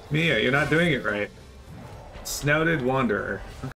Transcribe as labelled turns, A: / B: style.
A: Mia, you're not doing it right. Snouted Wanderer.